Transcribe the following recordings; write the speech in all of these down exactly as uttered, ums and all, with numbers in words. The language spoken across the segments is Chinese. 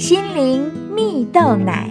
心灵蜜豆奶。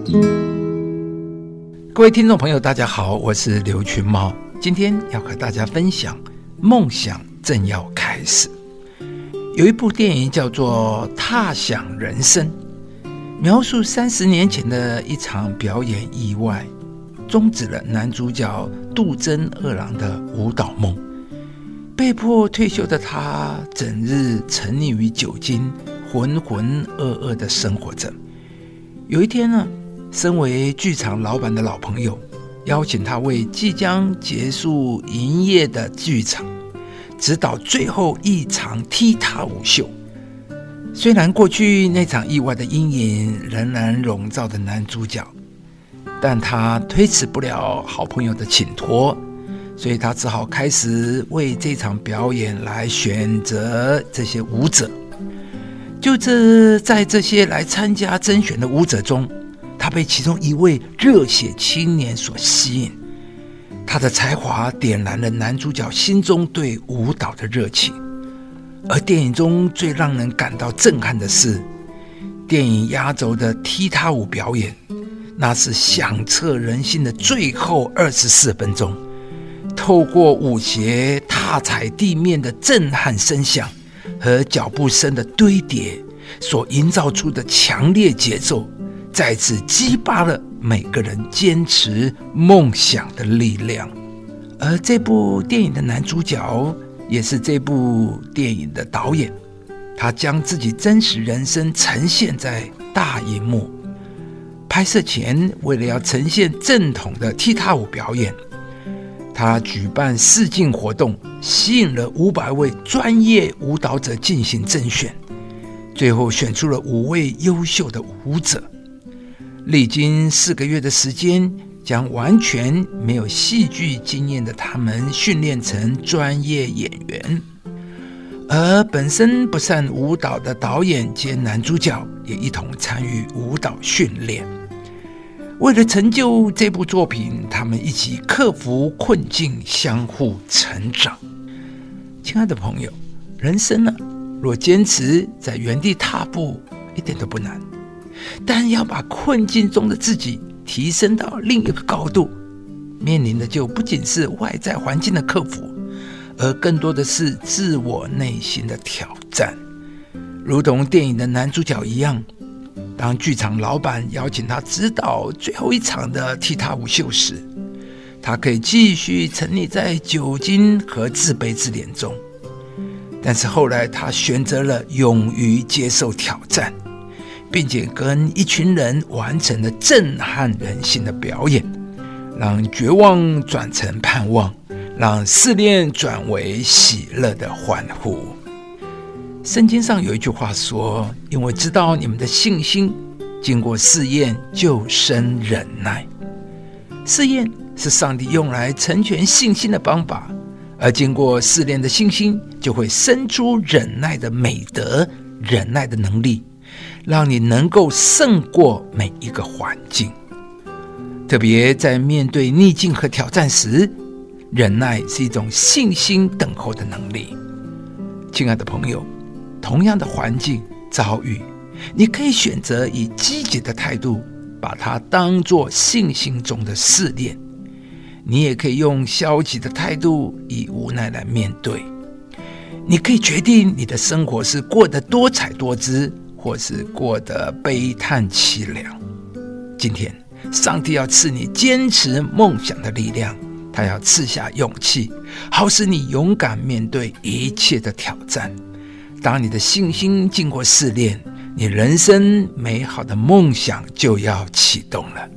各位听众朋友大家好，我是刘群茂，今天要和大家分享梦想正要开始。有一部电影叫做《踏响人生》，描述三十年前的一场表演意外，终止了男主角渡真二郎的舞蹈梦。被迫退休的他，整日沉溺于酒精，浑浑噩噩地生活着。有一天呢，身为剧场老板的老朋友邀请他为即将结束营业的剧场指导最后一场踢踏舞秀。虽然过去那场意外的阴影仍然笼罩着男主角，但他推辞不了好朋友的请托，所以他只好开始为这场表演来选择这些舞者。就这在这些来参加甄选的舞者中，他被其中一位热血青年所吸引。他的才华点燃了男主角心中对舞蹈的热情。而电影中最让人感到震撼的是，电影压轴的踢踏舞表演，那是响彻人心的最后二十四分钟。透过舞鞋踏踩地面的震撼声响和脚步声的堆叠所营造出的强烈节奏，再次激发了每个人坚持梦想的力量。而这部电影的男主角也是这部电影的导演，他将自己真实人生呈现在大荧幕。拍摄前，为了要呈现正统的踢踏舞表演，他举办试镜活动，吸引了五百位专业舞蹈者进行甄选，最后选出了五位优秀的舞者。历经四个月的时间，将完全没有戏剧经验的他们训练成专业演员。而本身不善舞蹈的导演兼男主角也一同参与舞蹈训练。为了成就这部作品，他们一起克服困境，相互成长。亲爱的朋友，人生呢，若坚持在原地踏步，一点都不难。但要把困境中的自己提升到另一个高度，面临的就不仅是外在环境的克服，而更多的是自我内心的挑战。如同电影的男主角一样，当剧场老板邀请他指导最后一场的踢踏舞秀时，他可以继续沉溺在酒精和自卑自怜中。但是后来他选择了勇于接受挑战，并且跟一群人完成了震撼人心的表演，让绝望转成盼望，让试炼转为喜乐的欢呼。圣经上有一句话说，因为知道你们的信心经过试验就生忍耐。试验是上帝用来成全信心的方法，而经过试炼的信心就会生出忍耐的美德，忍耐的能力，让你能够胜过每一个环境。特别在面对逆境和挑战时，忍耐是一种信心等候的能力。亲爱的朋友，同样的环境遭遇，你可以选择以积极的态度把它当作信心中的试炼，你也可以用消极的态度以无奈来面对。你可以决定你的生活是过得多彩多姿，或是过得悲叹凄凉。今天上帝要赐你坚持梦想的力量，他要赐下勇气，好使你勇敢面对一切的挑战。当你的信心经过试炼，你人生美好的梦想就要启动了。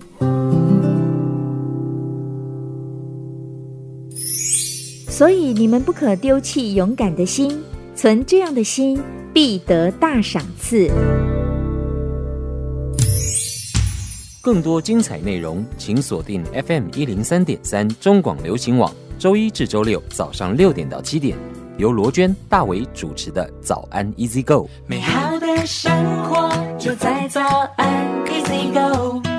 所以你们不可丢弃勇敢的心，存这样的心，必得大赏赐。 更多精彩内容，请锁定 F M 一零三点三中广流行网，周一至周六早上六点到七点，由罗娟、大为主持的早安 Easy Go。 美好的生活就在早安 Easy Go。